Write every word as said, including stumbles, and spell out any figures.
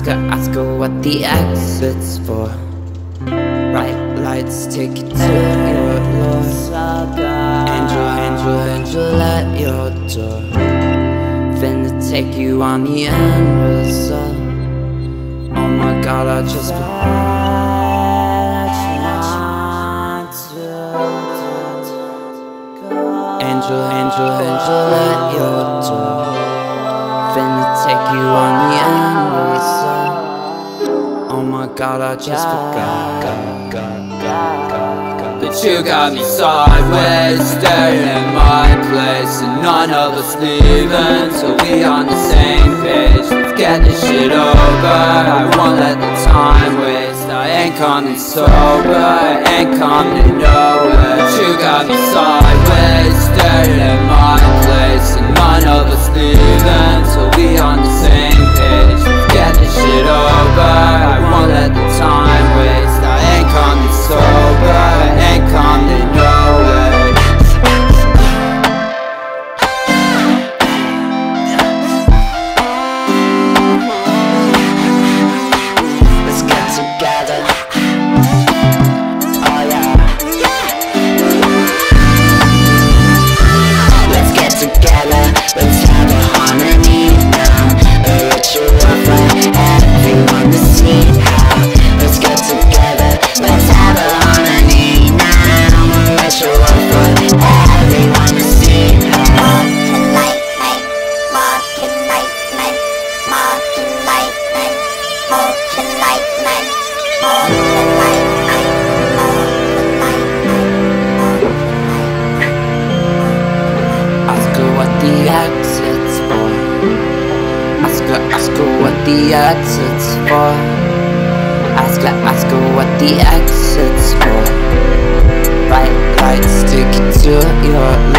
Ask her, ask her what the exit's for. Bright lights take you to your Lord. Angel, angel, angel at your door. Finna take you on the end result. Oh my God, I just forgot. Angel, angel, angel at your door. Finna take you on the end result. Oh my God, I just forgot. But you got me sideways, staring at my place, and none of us leaving till we on the same page. Let's get this shit over. I won't let the time waste. I ain't coming sober, I ain't coming nowhere. But you got me sideways, staring at my place, and none of us leaving till we on the same page. Let's get this shit over. I won't let the time waste. I ain't coming sober, I ain't coming nowhere. Let's get together. Oh yeah. Let's get together. Let's have a harmony now. A ritual for everyone to see how. Let's get together. Let's have a harmony now. A ritual for everyone to see how. Marching night, night, marching night, night, marching night, night, marching night, night, marching night, night, marching night, night, marching night. Ask her what the exit's for. Ask her, ask her what the exit's for. Ask her, ask her what the exit's for. Bright lights take you to your